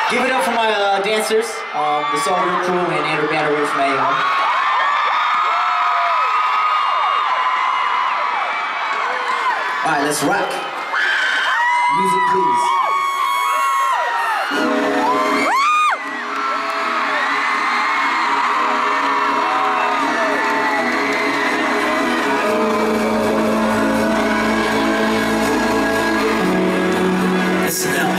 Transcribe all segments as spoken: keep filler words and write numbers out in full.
Give it up for my uh, dancers, um, the Soldier Crew and Andrew Banderoute from A M. Alright, let's rock. Music, please. Listen up.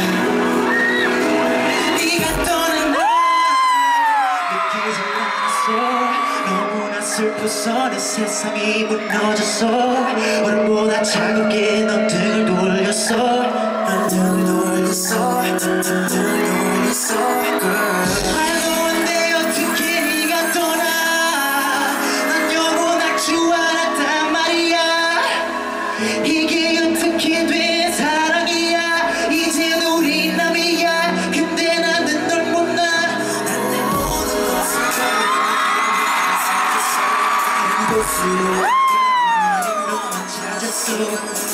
네가 떠난 날 느끼지 않았어. 너무나 슬퍼서 내 세상이 무너졌어. 오늘보다 차갑게 넌 등을 돌렸어. 넌 등을 돌렸어. 등을 돌렸어. 말도 안 돼 어떻게 네가 떠나. 난 영원할 줄 알았단 말이야. 이게 어떻게 된 사랑이야. 이젠 우리 남이야. 근데 나는 널 못 나. 난 내 모든 것을 다 곳으로 너만 찾았어.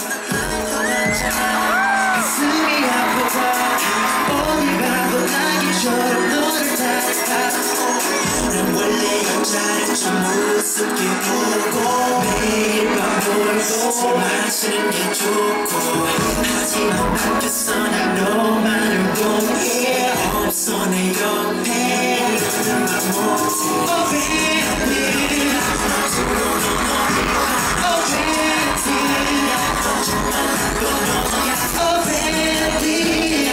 가슴이 아파. 어디 가도 나기처럼 너를 따라가. 난 원래 여자를 좀 우습게 보고 매일 밤 놀고 술 마시는 게 좋고. 하지만 바뀌었어. 난 너만을 원해. 없어 내 옆에. 너만 못해. Oh baby. Oh baby. Oh baby.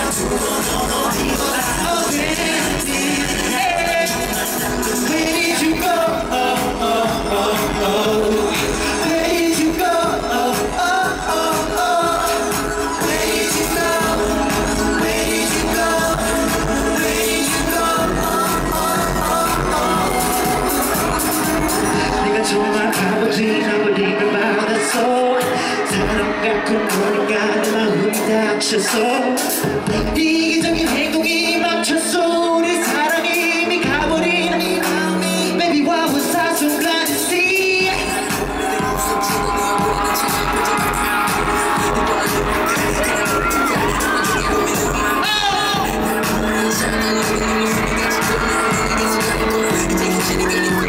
Oh baby. Where did you go? Oh, oh, oh, oh. Where did you go? Oh, oh, oh, oh. Where did you go? Where did you go? Where did you go? 네가 정말 아버지라고 네가 받았어. 사람 같고 너니까 내 마음이 닥쳤어. 이기적인 행동이 멈췄어. 우리 사랑이 이미 가버린. Baby, what was I so glad to see? Oh!